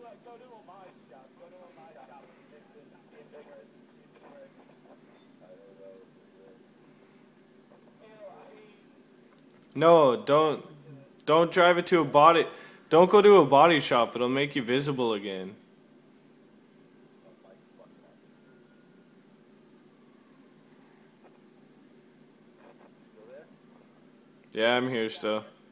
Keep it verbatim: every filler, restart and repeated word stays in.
No, don't don't drive it to a body. Don't go to a body shop. It'll make you visible again. Yeah, I'm here still.